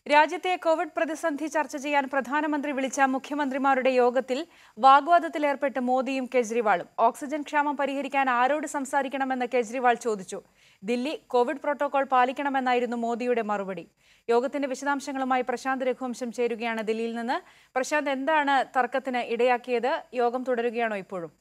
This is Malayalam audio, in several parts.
രാജ്യത്തെ കോവിഡ് പ്രതിസന്ധി ചർച്ച ചെയ്യാൻ പ്രധാനമന്ത്രി വിളിച്ച മുഖ്യമന്ത്രിമാരുടെ യോഗത്തിൽ വാഗ്വാദത്തിലേർപ്പെട്ട് മോദിയും കേജ്രിവാളും. ഓക്സിജൻ ക്ഷാമം പരിഹരിക്കാൻ ആരോട് സംസാരിക്കണമെന്ന് കേജ്രിവാൾ ചോദിച്ചു. ദില്ലി കോവിഡ് പ്രോട്ടോകോൾ പാലിക്കണമെന്നായിരുന്നു മോദിയുടെ മറുപടി. യോഗത്തിന്റെ വിശദാംശങ്ങളുമായി പ്രശാന്ത് രഘുവംശം ചേരുകയാണ് ദില്ലിയിൽ നിന്ന്. പ്രശാന്ത്, എന്താണ് തർക്കത്തിന് ഇടയാക്കിയത്? യോഗം തുടരുകയാണോ ഇപ്പോഴും?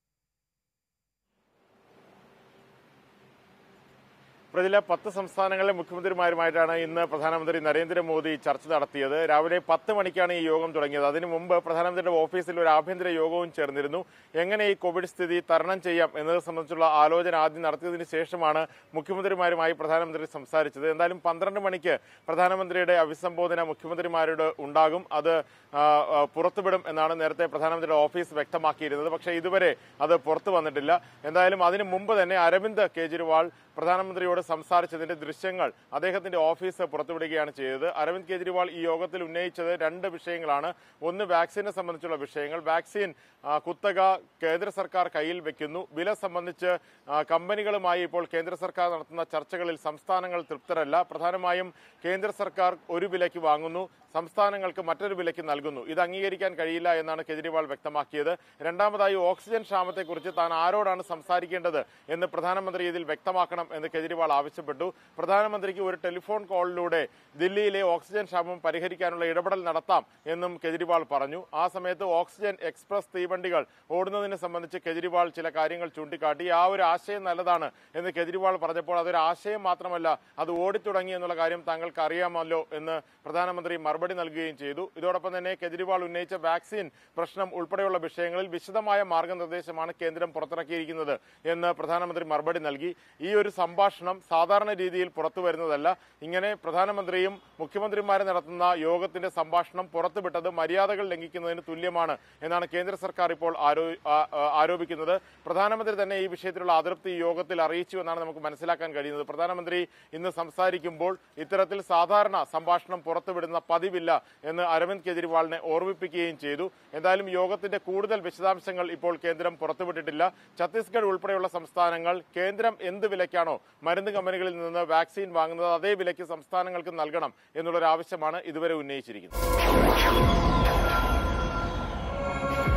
പ്രതില 10 സംസ്ഥാനങ്ങളിലെ മുഖ്യമന്ത്രിമാരുമായിട്ടാണ് ഇന്ന് പ്രധാനമന്ത്രി നരേന്ദ്രമോദി ചർച്ച നടത്തിയത്. രാവിലെ 10 മണിക്കാണ് ഈ യോഗം തുടങ്ങിയത്. അതിനു മുമ്പ് പ്രധാനമന്ത്രിയുടെ ഓഫീസിൽ ഒരു ആഭ്യന്തര യോഗവും ചേർന്നിരുന്നു. എങ്ങനെ ഈ കോവിഡ് സ്ഥിതി തരണം ചെയ്യാം എന്നത് സംബന്ധിച്ചുള്ള ആലോചന ആദ്യം നടത്തിയതിനു ശേഷമാണ് മുഖ്യമന്ത്രിമാരുമായി പ്രധാനമന്ത്രി സംസാരിച്ചത്. എന്തായാലും 12 മണിക്ക് പ്രധാനമന്ത്രിയുടെ അഭിസംബോധന മുഖ്യമന്ത്രിമാരോട് ഉണ്ടാകും. അത് പുറത്തുവിടും എന്നാണ് നേരത്തെ പ്രധാനമന്ത്രിയുടെ ഓഫീസ് വ്യക്തമാക്കിയിരുന്നത്. പക്ഷേ ഇതുവരെ അത് പുറത്തു വന്നിട്ടില്ല. എന്തായാലും അതിനു മുമ്പ് തന്നെ അരവിന്ദ് കേജ്രിവാൾ പ്രധാനമന്ത്രിയോട് സംസാരിച്ചതിന്റെ ദൃശ്യങ്ങൾ അദ്ദേഹത്തിന്റെ ഓഫീസ് പുറത്തുവിടുകയാണ് ചെയ്തത്. അരവിന്ദ് കേജ്രിവാൾ ഈ യോഗത്തിൽ ഉന്നയിച്ചത് 2 വിഷയങ്ങളാണ്. ഒന്ന്, വാക്സിനെ സംബന്ധിച്ചുള്ള വിഷയങ്ങൾ. വാക്സിൻ കുത്തക കേന്ദ്ര സർക്കാർ കയ്യിൽ വെക്കുന്നു. വില സംബന്ധിച്ച് കമ്പനികളുമായി ഇപ്പോൾ കേന്ദ്ര സർക്കാർ നടത്തുന്ന ചർച്ചകളിൽ സംസ്ഥാനങ്ങൾ തൃപ്തരല്ല. പ്രധാനമായും കേന്ദ്ര സർക്കാർ ഒരു വിലയ്ക്ക് വാങ്ങുന്നു, സംസ്ഥാനങ്ങൾക്ക് മറ്റൊരു വിലയ്ക്ക് നൽകുന്നു. ഇത് അംഗീകരിക്കാൻ കഴിയില്ല എന്നാണ് കേജ്രിവാൾ വ്യക്തമാക്കിയത്. രണ്ടാമതായി, ഓക്സിജൻ ക്ഷാമത്തെക്കുറിച്ച് താൻ ആരോടാണ് സംസാരിക്കേണ്ടത് എന്ന് പ്രധാനമന്ത്രി ഇതിൽ വ്യക്തമാക്കണം എന്ന് കേജ്രിവാൾ ആവശ്യപ്പെട്ടു. പ്രധാനമന്ത്രിക്ക് ഒരു ടെലിഫോൺ കോളിലൂടെ ദില്ലിയിലെ ഓക്സിജൻ ക്ഷാമം പരിഹരിക്കാനുള്ള ഇടപെടൽ നടത്താം എന്നും കേജ്രിവാൾ പറഞ്ഞു. ആ സമയത്ത് ഓക്സിജൻ എക്സ്പ്രസ് തീവണ്ടികൾ ഓടുന്നതിനെ സംബന്ധിച്ച് കേജ്രിവാൾ ചില കാര്യങ്ങൾ ചൂണ്ടിക്കാട്ടി. ആ ഒരു ആശയം നല്ലതാണ് എന്ന് കേജ്രിവാൾ പറഞ്ഞപ്പോൾ അതൊരു ആശയം മാത്രമല്ല, അത് ഓടിത്തുടങ്ങി എന്നുള്ള കാര്യം താങ്കൾക്ക് അറിയാമല്ലോ എന്ന് പ്രധാനമന്ത്രി മറുപടി നൽകുകയും ചെയ്തു. ഇതോടൊപ്പം തന്നെ കേജ്രിവാൾ ഉന്നയിച്ച വാക്സിൻ പ്രശ്നം ഉൾപ്പെടെയുള്ള വിഷയങ്ങളിൽ വിശദമായ മാർഗനിർദ്ദേശമാണ് കേന്ദ്രം പുറത്തിറക്കിയിരിക്കുന്നത് എന്ന് പ്രധാനമന്ത്രി മറുപടി നൽകി. ഈ ഒരു സംഭാഷണം സാധാരണ രീതിയിൽ പുറത്തു വരുന്നതല്ല. ഇങ്ങനെ പ്രധാനമന്ത്രിയും മുഖ്യമന്ത്രിമാരും നടത്തുന്ന യോഗത്തിന്റെ സംഭാഷണം പുറത്തുവിട്ടത് മര്യാദകൾ ലംഘിക്കുന്നതിന് തുല്യമാണ് എന്നാണ് കേന്ദ്ര സർക്കാർ ഇപ്പോൾ ആരോപിക്കുന്നത്. പ്രധാനമന്ത്രി തന്നെ ഈ വിഷയത്തിലുള്ള അതൃപ്തി യോഗത്തിൽ അറിയിച്ചു എന്നാണ് നമുക്ക് മനസ്സിലാക്കാൻ കഴിയുന്നത്. പ്രധാനമന്ത്രി ഇന്ന് സംസാരിക്കുമ്പോൾ ഇത്തരത്തിൽ സാധാരണ സംഭാഷണം പുറത്തുവിടുന്ന പതിവില്ല എന്ന് അരവിന്ദ് കേജ്രിവാളിനെ ഓർമ്മിപ്പിക്കുകയും ചെയ്തു. എന്തായാലും യോഗത്തിന്റെ കൂടുതൽ വിശദാംശങ്ങൾ ഇപ്പോൾ കേന്ദ്രം പുറത്തുവിട്ടിട്ടില്ല. ഛത്തീസ്ഗഡ് ഉൾപ്പെടെയുള്ള സംസ്ഥാനങ്ങൾ കേന്ദ്രം എന്ത് വിലയ്ക്കാണോ മരുന്ന് കമ്പനികളിൽ നിന്ന് വാക്സിൻ വാങ്ങുന്നത് അതേ വിലയ്ക്ക് സംസ്ഥാനങ്ങൾക്ക് നൽകണം എന്നുള്ളൊരു ആവശ്യമാണ് ഇതുവരെ ഉന്നയിച്ചിരിക്കുന്നത്.